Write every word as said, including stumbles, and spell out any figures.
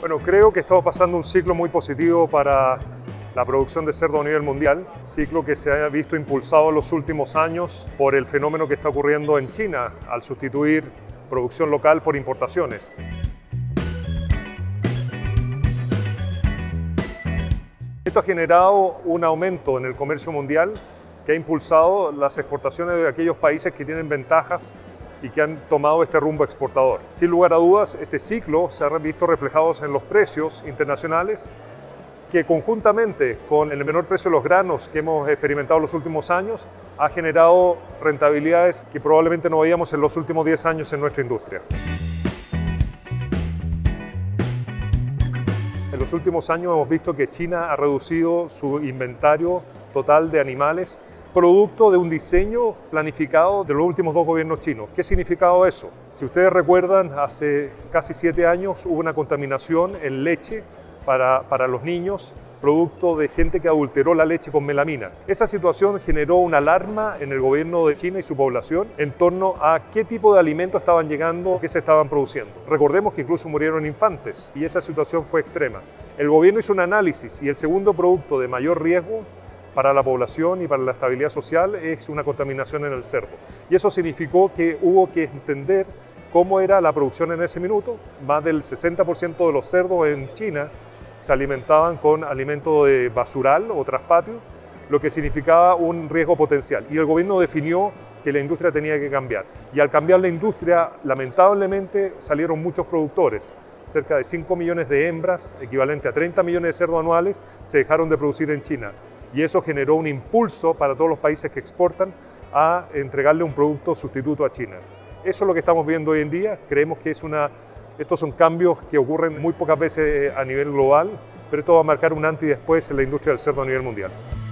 Bueno, creo que estamos pasando un ciclo muy positivo para la producción de cerdo a nivel mundial, ciclo que se ha visto impulsado en los últimos años por el fenómeno que está ocurriendo en China al sustituir producción local por importaciones. Esto ha generado un aumento en el comercio mundial que ha impulsado las exportaciones de aquellos países que tienen ventajas y que han tomado este rumbo exportador. Sin lugar a dudas, este ciclo se ha visto reflejado en los precios internacionales que conjuntamente con el menor precio de los granos que hemos experimentado en los últimos años ha generado rentabilidades que probablemente no veíamos en los últimos diez años en nuestra industria. En los últimos años hemos visto que China ha reducido su inventario total de animales producto de un diseño planificado de los últimos dos gobiernos chinos. ¿Qué ha significado eso? Si ustedes recuerdan, hace casi siete años hubo una contaminación en leche para, para los niños, producto de gente que adulteró la leche con melamina. Esa situación generó una alarma en el gobierno de China y su población en torno a qué tipo de alimentos estaban llegando, qué se estaban produciendo. Recordemos que incluso murieron infantes y esa situación fue extrema. El gobierno hizo un análisis y el segundo producto de mayor riesgo para la población y para la estabilidad social es una contaminación en el cerdo. Y eso significó que hubo que entender cómo era la producción en ese minuto. Más del sesenta por ciento de los cerdos en China se alimentaban con alimento de basural o traspatio, lo que significaba un riesgo potencial. Y el gobierno definió que la industria tenía que cambiar. Y al cambiar la industria, lamentablemente salieron muchos productores. Cerca de cinco millones de hembras, equivalente a treinta millones de cerdos anuales, se dejaron de producir en China. Y eso generó un impulso para todos los países que exportan a entregarle un producto sustituto a China. Eso es lo que estamos viendo hoy en día. Creemos que es una, estos son cambios que ocurren muy pocas veces a nivel global, pero esto va a marcar un antes y después en la industria del cerdo a nivel mundial.